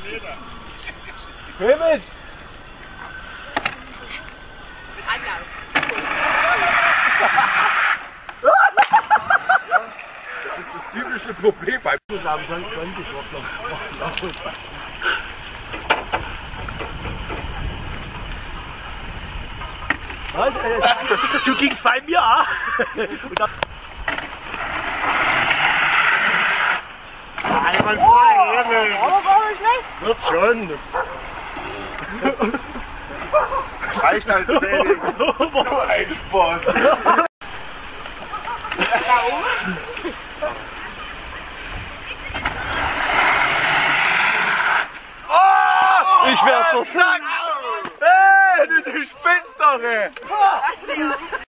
David! Mit Anlauf. Das ist das typische Problem beim Zusammen. Du gingst bei mir, Einwandfrei, Junge. Aber war nicht schlecht. Wird schon. Reicht als Training. Ein Spaß. Ich werde so sagen. Hey, du spinnst doch, ey.